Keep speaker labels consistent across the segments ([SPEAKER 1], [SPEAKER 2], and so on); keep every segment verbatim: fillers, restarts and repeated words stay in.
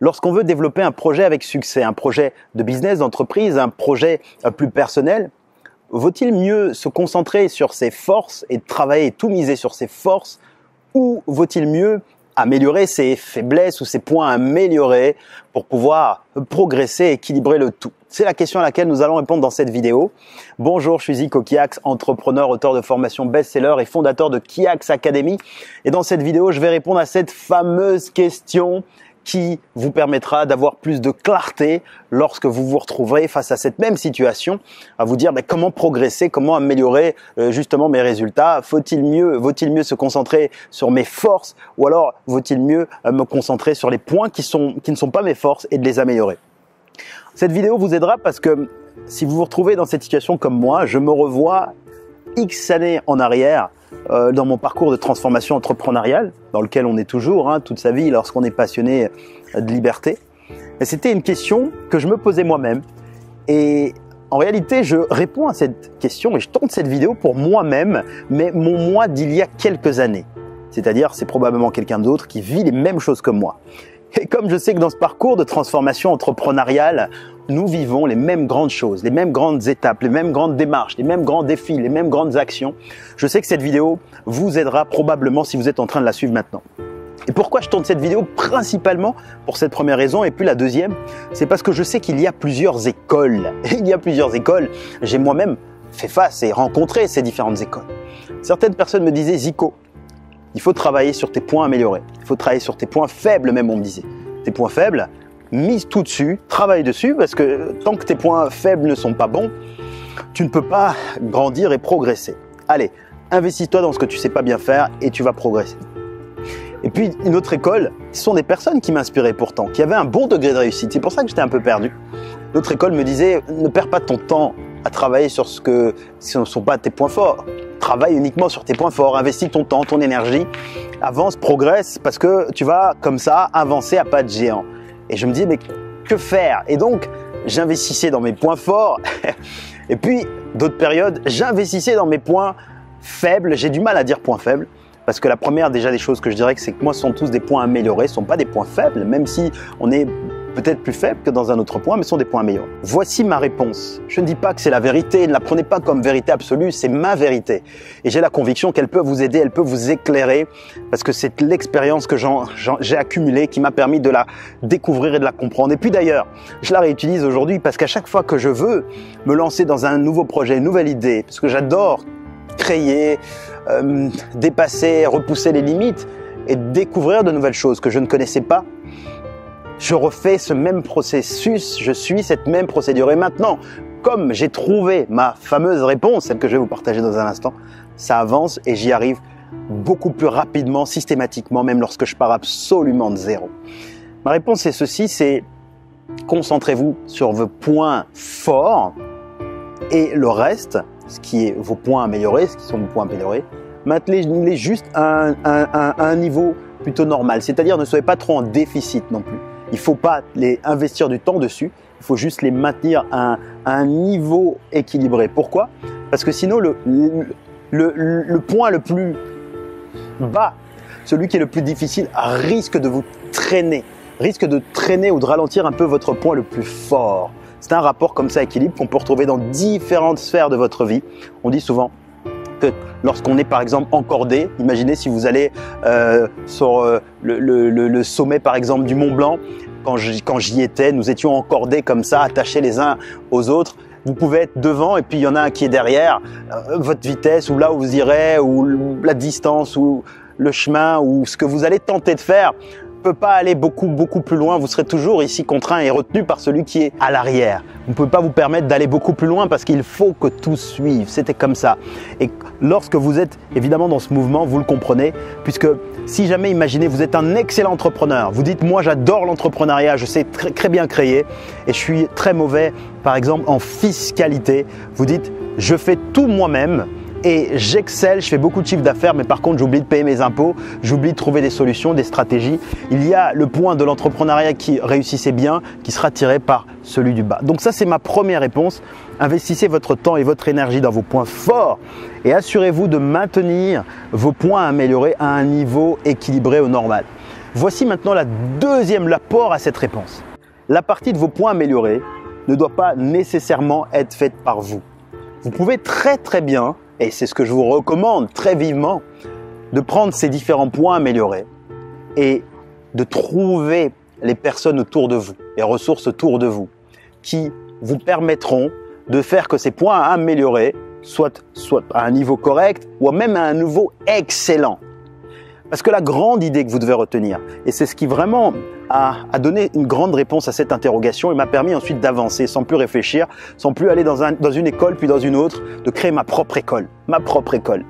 [SPEAKER 1] Lorsqu'on veut développer un projet avec succès, un projet de business, d'entreprise, un projet plus personnel, vaut-il mieux se concentrer sur ses forces et travailler et tout miser sur ses forces, ou vaut-il mieux améliorer ses faiblesses ou ses points à améliorer pour pouvoir progresser et équilibrer le tout? C'est la question à laquelle nous allons répondre dans cette vidéo. Bonjour, je suis Zico Kiax, entrepreneur, auteur de formation best-seller et fondateur de Kiax Academy. Et dans cette vidéo, je vais répondre à cette fameuse question qui vous permettra d'avoir plus de clarté lorsque vous vous retrouverez face à cette même situation, à vous dire mais comment progresser, comment améliorer euh, justement mes résultats. Faut-il mieux, vaut-il mieux se concentrer sur mes forces ou alors vaut-il mieux euh, me concentrer sur les points qui sont qui ne sont pas mes forces et de les améliorer. Cette vidéo vous aidera parce que si vous vous retrouvez dans cette situation comme moi, je me revois X années en arrière euh, dans mon parcours de transformation entrepreneuriale, dans lequel on est toujours, hein, toute sa vie, lorsqu'on est passionné de liberté. Et c'était une question que je me posais moi-même. Et en réalité, je réponds à cette question et je tourne cette vidéo pour moi-même, mais mon moi d'il y a quelques années. C'est-à-dire, c'est probablement quelqu'un d'autre qui vit les mêmes choses que moi. Et comme je sais que dans ce parcours de transformation entrepreneuriale, nous vivons les mêmes grandes choses, les mêmes grandes étapes, les mêmes grandes démarches, les mêmes grands défis, les mêmes grandes actions, je sais que cette vidéo vous aidera probablement si vous êtes en train de la suivre maintenant. Et pourquoi je tourne cette vidéo? Principalement pour cette première raison, et puis la deuxième, c'est parce que je sais qu'il y a plusieurs écoles. Il y a plusieurs écoles. J'ai moi-même fait face et rencontré ces différentes écoles. Certaines personnes me disaient « Zico, il faut travailler sur tes points améliorés. Il faut travailler sur tes points faibles même, on me disait. Tes points faibles, mise tout dessus, travaille dessus, parce que tant que tes points faibles ne sont pas bons, tu ne peux pas grandir et progresser. Allez, investis-toi dans ce que tu sais pas bien faire et tu vas progresser. » Et puis, une autre école, ce sont des personnes qui m'inspiraient pourtant, qui avaient un bon degré de réussite. C'est pour ça que j'étais un peu perdu. L'autre école me disait, ne perds pas ton temps à travailler sur ce que ce ne sont pas tes points forts. Travaille uniquement sur tes points forts, investis ton temps, ton énergie, avance, progresse, parce que tu vas comme ça avancer à pas de géant. Et je me dis, mais que faire? Et donc, j'investissais dans mes points forts. Et puis, d'autres périodes, j'investissais dans mes points faibles. J'ai du mal à dire points faibles. Parce que la première déjà des choses que je dirais, c'est que moi, ce sont tous des points améliorés, ce ne sont pas des points faibles, même si on est peut-être plus faible que dans un autre point, mais ce sont des points améliorés. Voici ma réponse. Je ne dis pas que c'est la vérité, ne la prenez pas comme vérité absolue, c'est ma vérité. Et j'ai la conviction qu'elle peut vous aider, elle peut vous éclairer, parce que c'est l'expérience que j'ai accumulée qui m'a permis de la découvrir et de la comprendre. Et puis d'ailleurs, je la réutilise aujourd'hui parce qu'à chaque fois que je veux me lancer dans un nouveau projet, une nouvelle idée, parce que j'adore créer, euh, dépasser, repousser les limites et découvrir de nouvelles choses que je ne connaissais pas, je refais ce même processus, je suis cette même procédure. Et maintenant, comme j'ai trouvé ma fameuse réponse, celle que je vais vous partager dans un instant, ça avance et j'y arrive beaucoup plus rapidement, systématiquement, même lorsque je pars absolument de zéro. Ma réponse est ceci, c'est concentrez-vous sur vos points forts et le reste, ce qui est vos points améliorés, ce qui sont vos points améliorés, maintenez-les juste à un, un, un, un niveau plutôt normal. C'est-à-dire ne soyez pas trop en déficit non plus. Il ne faut pas les investir du temps dessus, il faut juste les maintenir à un, à un niveau équilibré. Pourquoi? Parce que sinon, le, le, le, le point le plus bas, celui qui est le plus difficile, risque de vous traîner, risque de traîner ou de ralentir un peu votre point le plus fort. C'est un rapport comme ça, équilibre, qu'on peut retrouver dans différentes sphères de votre vie. On dit souvent que lorsqu'on est par exemple encordé, imaginez si vous allez euh, sur euh, le, le, le sommet par exemple du Mont Blanc, quand j'y étais, nous étions encordés comme ça, attachés les uns aux autres. Vous pouvez être devant et puis il y en a un qui est derrière, euh, votre vitesse ou là où vous irez, ou la distance, ou le chemin, ou ce que vous allez tenter de faire ne peut pas aller beaucoup beaucoup plus loin, vous serez toujours ici contraint et retenu par celui qui est à l'arrière. Vous ne pouvez pas vous permettre d'aller beaucoup plus loin parce qu'il faut que tout suive, c'était comme ça. Et lorsque vous êtes évidemment dans ce mouvement, vous le comprenez, puisque si jamais, imaginez, vous êtes un excellent entrepreneur, vous dites moi j'adore l'entrepreneuriat, je sais très, très bien créer et je suis très mauvais par exemple en fiscalité, vous dites je fais tout moi-même, et j'excelle, je fais beaucoup de chiffre d'affaires, mais par contre j'oublie de payer mes impôts, j'oublie de trouver des solutions, des stratégies. Il y a le point de l'entrepreneuriat qui réussissait bien, qui sera tiré par celui du bas. Donc ça c'est ma première réponse. Investissez votre temps et votre énergie dans vos points forts et assurez-vous de maintenir vos points améliorés à un niveau équilibré au normal. Voici maintenant la deuxième l'apport à cette réponse. La partie de vos points améliorés ne doit pas nécessairement être faite par vous. Vous pouvez très très bien, et c'est ce que je vous recommande très vivement, de prendre ces différents points améliorés et de trouver les personnes autour de vous, les ressources autour de vous, qui vous permettront de faire que ces points améliorés soient, soit à un niveau correct ou même à un niveau excellent. Parce que la grande idée que vous devez retenir, et c'est ce qui vraiment a, a donné une grande réponse à cette interrogation et m'a permis ensuite d'avancer sans plus réfléchir, sans plus aller dans, un, dans une école puis dans une autre, de créer ma propre école, ma propre école.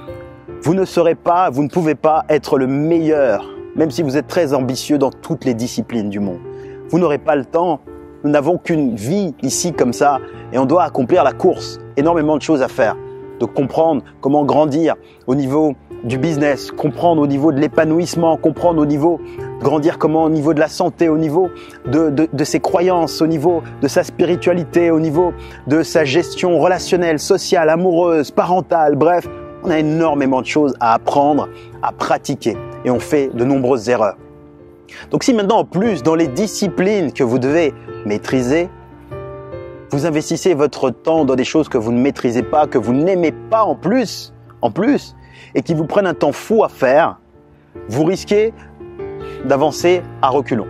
[SPEAKER 1] Vous ne serez pas, vous ne pouvez pas être le meilleur, même si vous êtes très ambitieux dans toutes les disciplines du monde. Vous n'aurez pas le temps. Nous n'avons qu'une vie ici comme ça et on doit accomplir la course. Énormément de choses à faire. De comprendre comment grandir au niveau du business, comprendre au niveau de l'épanouissement, comprendre au niveau, grandir comment au niveau de la santé, au niveau de, de, de ses croyances, au niveau de sa spiritualité, au niveau de sa gestion relationnelle, sociale, amoureuse, parentale, bref. On a énormément de choses à apprendre, à pratiquer et on fait de nombreuses erreurs. Donc si maintenant en plus dans les disciplines que vous devez maîtriser, vous investissez votre temps dans des choses que vous ne maîtrisez pas, que vous n'aimez pas en plus, en plus, et qui vous prennent un temps fou à faire, vous risquez d'avancer à reculons.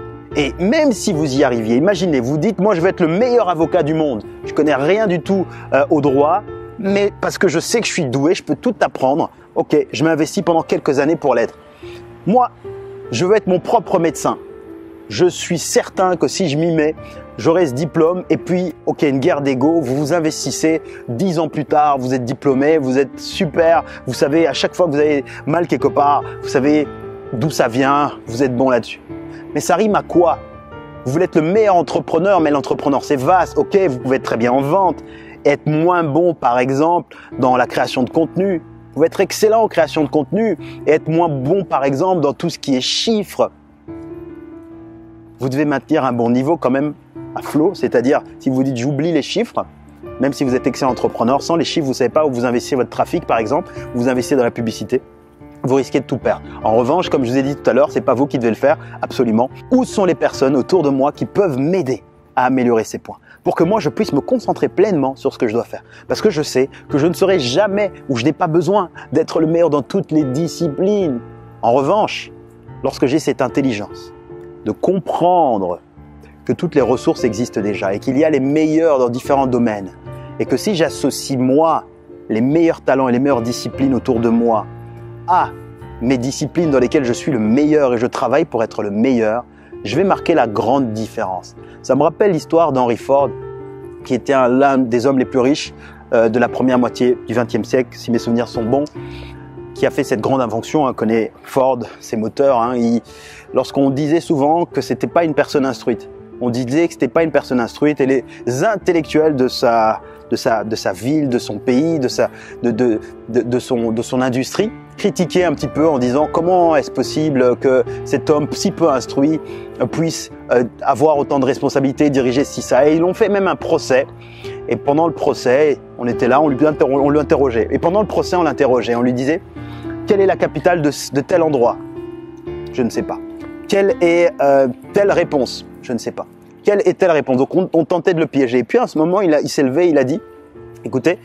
[SPEAKER 1] Et même si vous y arriviez, imaginez, vous dites, moi je vais être le meilleur avocat du monde, je connais rien du tout euh, au droit, mais parce que je sais que je suis doué, je peux tout apprendre, ok, je m'investis pendant quelques années pour l'être. Moi, je veux être mon propre médecin. Je suis certain que si je m'y mets, j'aurai ce diplôme et puis, ok, une guerre d'ego, vous vous investissez, dix ans plus tard, vous êtes diplômé, vous êtes super, vous savez, à chaque fois que vous avez mal quelque part, vous savez d'où ça vient, vous êtes bon là-dessus. Mais ça rime à quoi? Vous voulez être le meilleur entrepreneur, mais l'entrepreneur c'est vaste, ok, vous pouvez être très bien en vente, être moins bon par exemple dans la création de contenu, vous pouvez être excellent en création de contenu et être moins bon par exemple dans tout ce qui est chiffres. Vous devez maintenir un bon niveau quand même à flot, c'est-à-dire si vous dites j'oublie les chiffres, même si vous êtes excellent entrepreneur, sans les chiffres, vous ne savez pas où vous investissez votre trafic par exemple, où vous investissez dans la publicité, vous risquez de tout perdre. En revanche, comme je vous ai dit tout à l'heure, c'est pas vous qui devez le faire, absolument. Où sont les personnes autour de moi qui peuvent m'aider à améliorer ces points pour que moi je puisse me concentrer pleinement sur ce que je dois faire? Parce que je sais que je ne serai jamais ou je n'ai pas besoin d'être le meilleur dans toutes les disciplines. En revanche, lorsque j'ai cette intelligence de comprendre que toutes les ressources existent déjà et qu'il y a les meilleurs dans différents domaines et que si j'associe moi les meilleurs talents et les meilleures disciplines autour de moi à mes disciplines dans lesquelles je suis le meilleur et je travaille pour être le meilleur, je vais marquer la grande différence. Ça me rappelle l'histoire d'Henry Ford, qui était l'un des hommes les plus riches euh, de la première moitié du vingtième siècle, si mes souvenirs sont bons, qui a fait cette grande invention. On connaît Ford, ses moteurs. Hein, il, lorsqu'on disait souvent que c'était pas une personne instruite, on disait que c'était pas une personne instruite et les intellectuels de sa, de sa, de sa ville, de son pays, de, sa, de, de, de, de, son, de son industrie, critiquaient un petit peu en disant comment est-ce possible que cet homme si peu instruit puisse euh, avoir autant de responsabilités, diriger ci, ça. Et ils ont fait même un procès. Et pendant le procès, on était là, on lui, on lui interrogeait. Et pendant le procès, on l'interrogeait. On lui disait quelle est la capitale de, de tel endroit? Je ne sais pas. Quelle est euh, telle réponse? Je ne sais pas. Quelle est telle réponse? Donc on, on tentait de le piéger. Et puis à ce moment, il, a, il s'est levé, il a dit écoutez,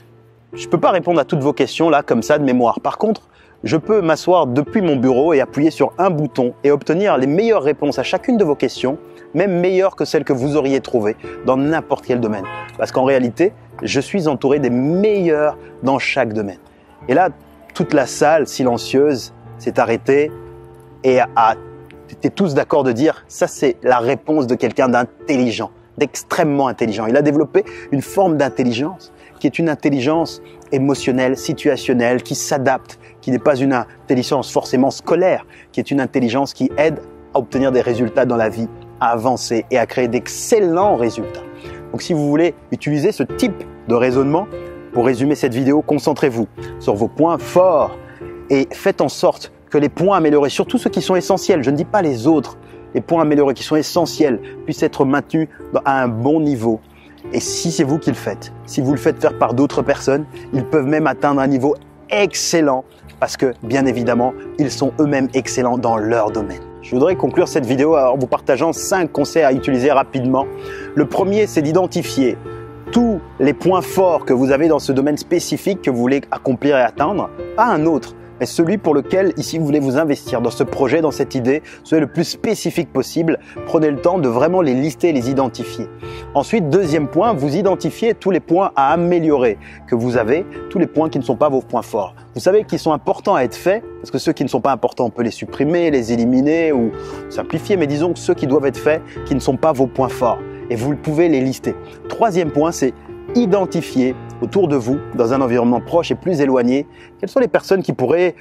[SPEAKER 1] je ne peux pas répondre à toutes vos questions là, comme ça, de mémoire. Par contre, je peux m'asseoir depuis mon bureau et appuyer sur un bouton et obtenir les meilleures réponses à chacune de vos questions, même meilleures que celles que vous auriez trouvées dans n'importe quel domaine. Parce qu'en réalité, je suis entouré des meilleurs dans chaque domaine. Et là, toute la salle silencieuse s'est arrêtée et a été tous d'accord de dire ça, c'est la réponse de quelqu'un d'intelligent, d'extrêmement intelligent. Il a développé une forme d'intelligence qui est une intelligence émotionnelle, situationnelle, qui s'adapte, qui n'est pas une intelligence forcément scolaire, qui est une intelligence qui aide à obtenir des résultats dans la vie, à avancer et à créer d'excellents résultats. Donc si vous voulez utiliser ce type de raisonnement, pour résumer cette vidéo, concentrez-vous sur vos points forts et faites en sorte que les points améliorés, surtout ceux qui sont essentiels, je ne dis pas les autres, les points améliorés qui sont essentiels, puissent être maintenus à un bon niveau. Et si c'est vous qui le faites, si vous le faites faire par d'autres personnes, ils peuvent même atteindre un niveau excellents parce que, bien évidemment, ils sont eux-mêmes excellents dans leur domaine. Je voudrais conclure cette vidéo en vous partageant cinq conseils à utiliser rapidement. Le premier, c'est d'identifier tous les points forts que vous avez dans ce domaine spécifique que vous voulez accomplir et atteindre, pas un autre, mais celui pour lequel ici vous voulez vous investir dans ce projet, dans cette idée. Soyez le plus spécifique possible. Prenez le temps de vraiment les lister et les identifier. Ensuite, deuxième point, vous identifiez tous les points à améliorer que vous avez, tous les points qui ne sont pas vos points forts. Vous savez qu'ils sont importants à être faits, parce que ceux qui ne sont pas importants, on peut les supprimer, les éliminer ou simplifier, mais disons que ceux qui doivent être faits, qui ne sont pas vos points forts. Et vous pouvez les lister. Troisième point, c'est identifier autour de vous, dans un environnement proche et plus éloigné, quelles sont les personnes qui pourraient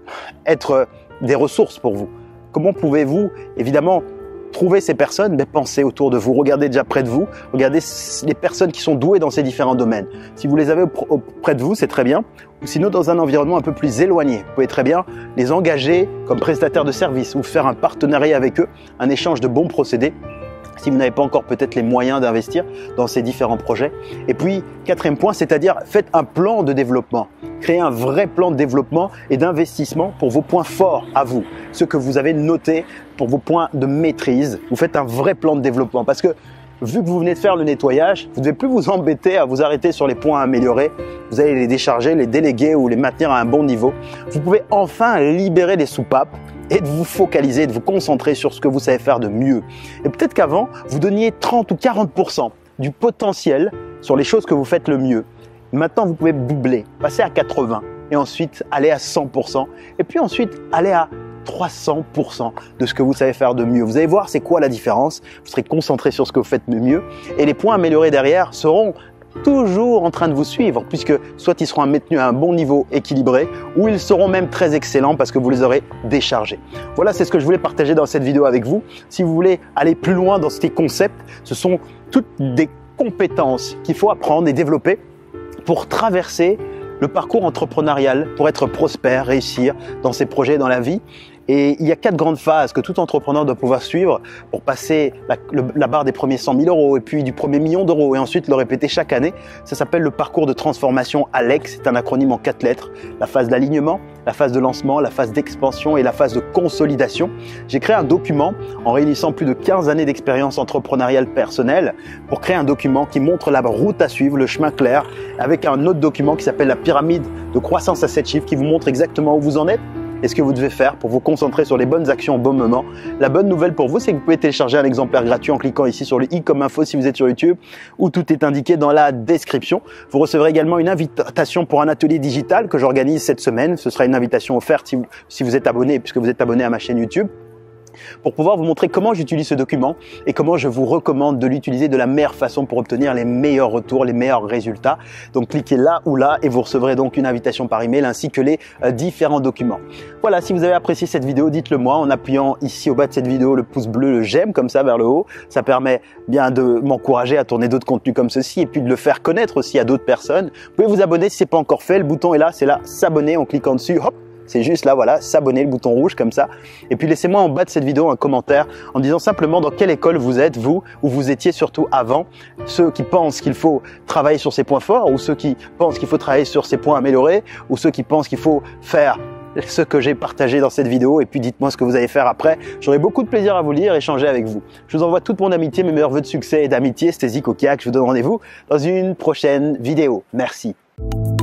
[SPEAKER 1] être des ressources pour vous. Comment pouvez-vous, évidemment, trouver ces personnes? Ben, pensez autour de vous, regardez déjà près de vous, regardez les personnes qui sont douées dans ces différents domaines. Si vous les avez près de vous, c'est très bien. Ou sinon, dans un environnement un peu plus éloigné, vous pouvez très bien les engager comme prestataires de services ou faire un partenariat avec eux, un échange de bons procédés, si vous n'avez pas encore peut-être les moyens d'investir dans ces différents projets. Et puis, quatrième point, c'est-à-dire faites un plan de développement. Créez un vrai plan de développement et d'investissement pour vos points forts à vous, ceux que vous avez notés pour vos points de maîtrise. Vous faites un vrai plan de développement parce que vu que vous venez de faire le nettoyage, vous ne devez plus vous embêter à vous arrêter sur les points à améliorer. Vous allez les décharger, les déléguer ou les maintenir à un bon niveau. Vous pouvez enfin libérer les soupapes et de vous focaliser, de vous concentrer sur ce que vous savez faire de mieux. Et peut-être qu'avant, vous donniez trente ou quarante pour cent du potentiel sur les choses que vous faites le mieux. Maintenant, vous pouvez doubler, passer à quatre-vingts et ensuite aller à cent pour cent et puis ensuite aller à trois cents pour cent de ce que vous savez faire de mieux. Vous allez voir c'est quoi la différence. Vous serez concentré sur ce que vous faites de mieux et les points améliorés derrière seront toujours en train de vous suivre puisque soit ils seront maintenus à un bon niveau équilibré ou ils seront même très excellents parce que vous les aurez déchargés. Voilà, c'est ce que je voulais partager dans cette vidéo avec vous. Si vous voulez aller plus loin dans ces concepts, ce sont toutes des compétences qu'il faut apprendre et développer pour traverser le parcours entrepreneurial, pour être prospère, réussir dans ses projets, dans la vie. Et il y a quatre grandes phases que tout entrepreneur doit pouvoir suivre pour passer la, le, la barre des premiers cent mille euros et puis du premier million d'euros et ensuite le répéter chaque année. Ça s'appelle le parcours de transformation ALEX. C'est un acronyme en quatre lettres. La phase d'alignement, la phase de lancement, la phase d'expansion et la phase de consolidation. J'ai créé un document en réunissant plus de quinze années d'expérience entrepreneuriale personnelle pour créer un document qui montre la route à suivre, le chemin clair, avec un autre document qui s'appelle la pyramide de croissance à sept chiffres qui vous montre exactement où vous en êtes et ce que vous devez faire pour vous concentrer sur les bonnes actions au bon moment. La bonne nouvelle pour vous, c'est que vous pouvez télécharger un exemplaire gratuit en cliquant ici sur le i comme info si vous êtes sur YouTube, où tout est indiqué dans la description. Vous recevrez également une invitation pour un atelier digital que j'organise cette semaine. Ce sera une invitation offerte si vous, si vous êtes abonné, puisque vous êtes abonné à ma chaîne YouTube, pour pouvoir vous montrer comment j'utilise ce document et comment je vous recommande de l'utiliser de la meilleure façon pour obtenir les meilleurs retours, les meilleurs résultats. Donc cliquez là ou là et vous recevrez donc une invitation par email ainsi que les euh, différents documents. Voilà, si vous avez apprécié cette vidéo, dites-le moi en appuyant ici au bas de cette vidéo le pouce bleu, le j'aime comme ça vers le haut. Ça permet bien de m'encourager à tourner d'autres contenus comme ceci et puis de le faire connaître aussi à d'autres personnes. Vous pouvez vous abonner si ce n'est pas encore fait. Le bouton est là, c'est là, s'abonner en cliquant dessus. Hop. C'est juste là, voilà, s'abonner, le bouton rouge comme ça. Et puis laissez-moi en bas de cette vidéo un commentaire en disant simplement dans quelle école vous êtes, vous, ou vous étiez surtout avant. Ceux qui pensent qu'il faut travailler sur ses points forts, ou ceux qui pensent qu'il faut travailler sur ses points améliorés, ou ceux qui pensent qu'il faut faire ce que j'ai partagé dans cette vidéo. Et puis dites-moi ce que vous allez faire après. J'aurai beaucoup de plaisir à vous lire et échanger avec vous. Je vous envoie toute mon amitié, mes meilleurs vœux de succès et d'amitié. C'était Zico Kiak. Je vous donne rendez-vous dans une prochaine vidéo. Merci.